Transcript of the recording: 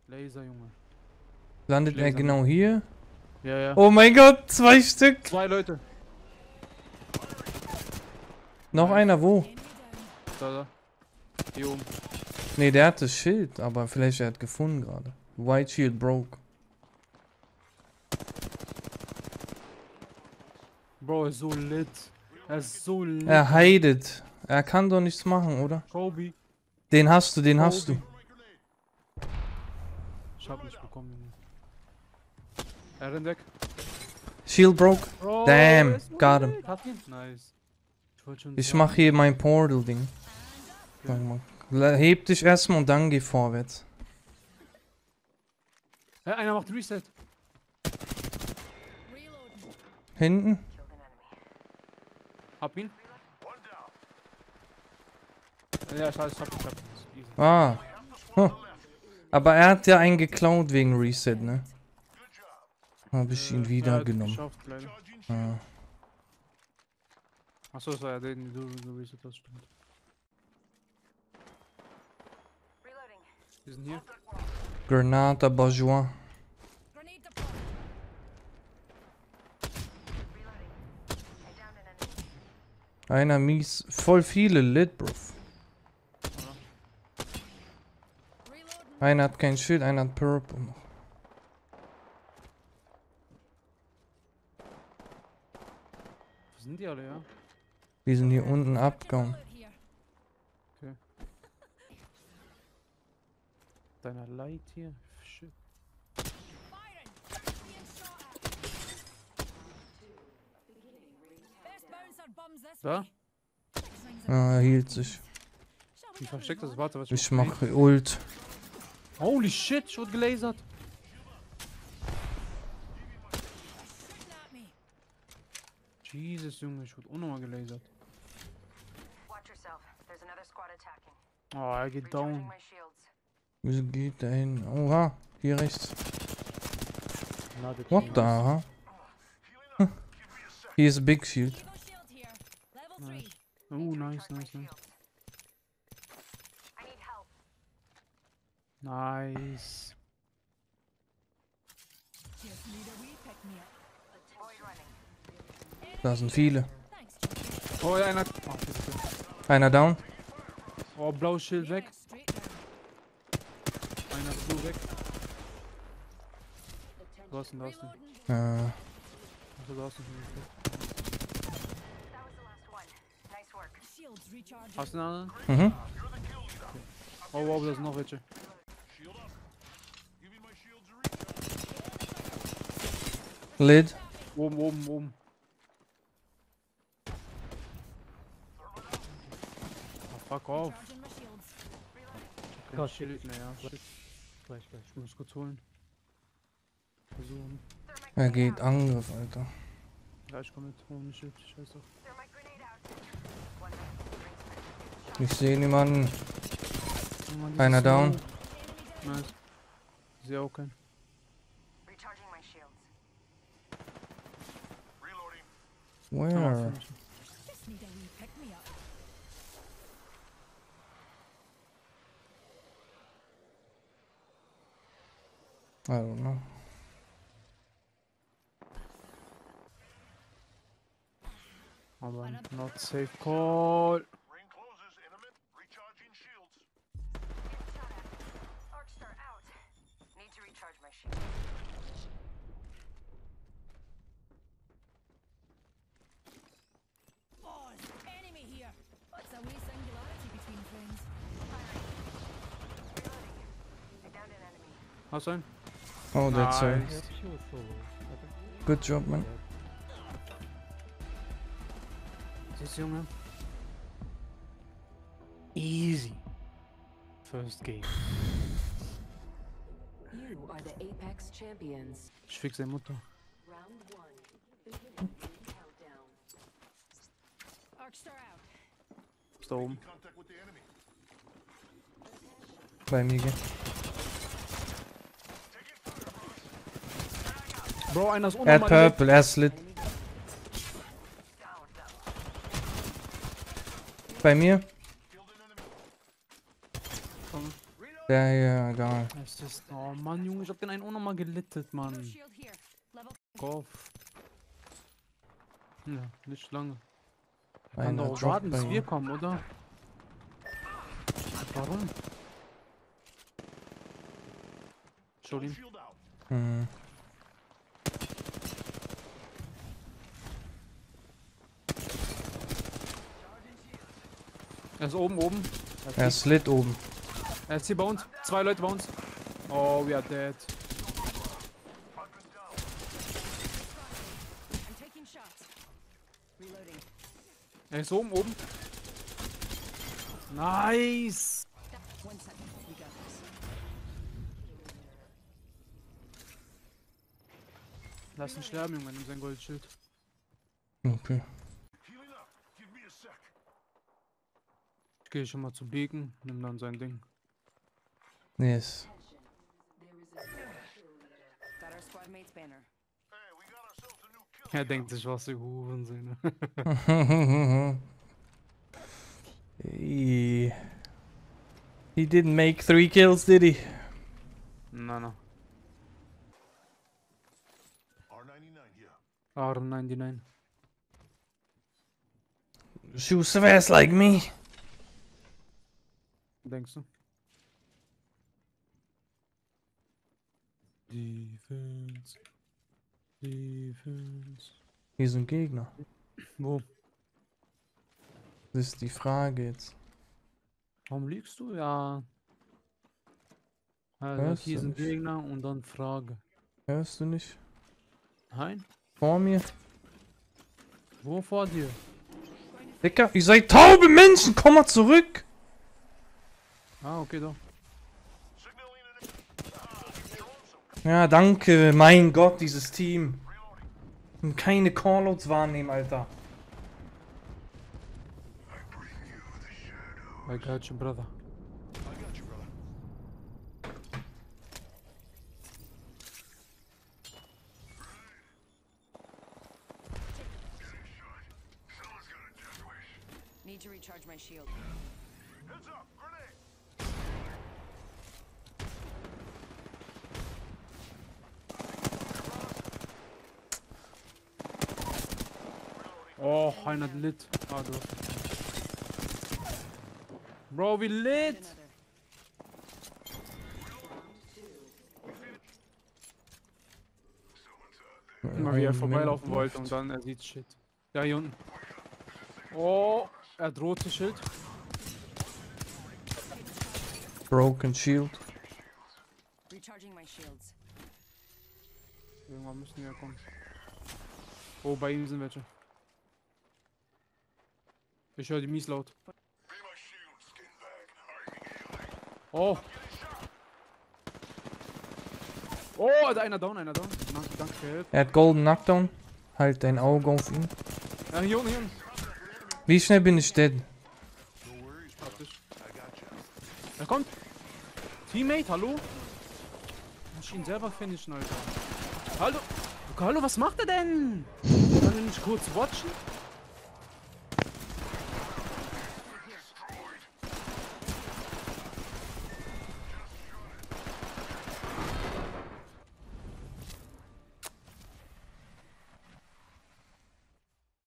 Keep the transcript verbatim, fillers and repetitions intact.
Laser, Junge. Landet er Laser, genau ne? hier? Ja, ja. Oh mein Gott, zwei Stück! Zwei Leute. Noch Nice. einer, wo? Da, da. Hier oben. Ne, der hat das Schild, aber vielleicht er hat gefunden gerade. White Shield broke. Bro, er ist so lit. Er ist so lit. Er heidet. Er kann doch nichts machen, oder? Kobe. Den hast du, den Kobe. hast du. Ich hab nicht bekommen, Junge. Er rennt weg. Shield broke. Bro, Damn, er ist so got him. lit. Hat ihn? Nice. Ich wollte schon Ich sagen. mach hier mein Portal-Ding. Sag mal. Le- Heb dich erstmal und dann geh vorwärts. Hä, einer macht Reset. Hinten? Hab ihn. Ja, ich hab, ich hab, ich hab. Easy. Ah. Huh. Aber er hat ja einen geklaut wegen Reset, ne? Hab ich ihn Äh, wieder ja, hat genommen. geschafft, leider. Ah. Achso, das war ja der, den du gereset hast, stimmt. Wir sind hier. Granata Bourgeois. Einer mies. Voll viele Lit, Bro. Einer hat kein Schild, einer hat Purple noch. Wo sind die alle, ja? Die sind hier unten abgehauen. Deiner Light hier. Shit. Da? Ah, er hielt sich. Wie versteckt das? Warte, was Ich mache Ult. Holy shit, ich wurde gelasert. Jesus, Junge, ich wurde unnormal gelasert. Oh, er geht down. Wieso geht der hin? Oha, hier rechts. Na, der What Team the, ist- huh? Huh. Hier ist Big Shield. Nice. Oh, nice, nice, nice. Nice. Da sind viele. Oh, ja, einer. Oh, bitte. Einer down. Oh, blaues Schild weg. Einer blue weg. Draußen, draußen. Äh, Achso, draußen. Hast du einen anderen? mhm. Oh, wow, da sind noch welche. Lid. Oben, oben, oben. Oh, fuck off. Oh, Okay, shit. Schild, naja, shit. Gleich, gleich. Ich muss kurz holen. Versuchen. Er geht Angriff, Alter. Ja, ich komm mit. Ohne Schild, scheiß auf. Ich sehe niemanden. Oh Mann, Einer dieses down. Snow. Nice. Ich sehe auch keinen. Where? I don't know. Aber not safe call. Hast du einen? Oh, that's a Nice. good job, man. Siehst du, Junge? Easy. First game. You are the Apex champions. Ich fix deine Mutter. Round one. Beginning countdown. Ist da oben. Bei mir gehen. Bro, einer ist Er hat unnormal. Purple, er ist lit. Bei mir. Der hier, egal. Es ist. Oh Mann, Junge, ich hab den einen auch nochmal gelittet, Mann. Shield here. Level. Kopf. Ja, nicht lange. Er kann Einer doch droppt warten, bei bis wir ihm. kommen, oder? Warum? Schau ihn. Hm. Er ist oben, oben. Er Er ist, ist lit oben. er ist hier bei uns. Zwei Leute bei uns. Oh, we are dead. I'm taking shots. Reloading. Er ist oben, oben. Nice! One second. We got this. Lass ihn sterben, Junge, nimm sein Goldschild. Okay. Ich gehe schon mal zu Beacon, nimm dann sein Ding. Yes. Got our squad mate's banner. Er denkt sich, was die Huren he, he didn't make three kills, did he? Na, na. R ninety-nine here. R neunundneunzig. Shoes fast like me. Denkst du? Defense. Defense. Hier sind Gegner. Wo? Das ist die Frage jetzt. Warum liegst du? Ja. Also Hörst hier du sind nicht? Gegner und dann Frage. Hörst du nicht? Nein? Vor mir? Wo vor dir? Dicker, ihr seid taube Menschen, komm mal zurück! Ah, okay, doch. Ja, danke, mein Gott, dieses Team. Und keine Callouts wahrnehmen, Alter. I got you, brother. I got you, brother. Need to recharge my shield. Heads up, grenade. Oh, einer lit. Ah, du. Bro, wie lit! Another. Mal wie er Ein vorbeilaufen Minute wollte und dann er sieht Shit. Da hier unten. Oh, er droht das Schild. Broken Shield. Recharging my shields. Irgendwann müssen wir kommen. Oh, bei ihm sind welche. Ich höre die mies laut. Oh. Oh, da einer down, einer down. Danke, danke für Hilfe. Er hat Golden Knockdown. Halt dein Auge auf ihn. Ja, hier unten, hier unten. Wie schnell bin ich dead? Praktisch. Er kommt. Teammate, hallo? Muss ich ihn selber finishen, Alter. Hallo. Hallo, was macht er denn? Kann er nicht kurz watchen?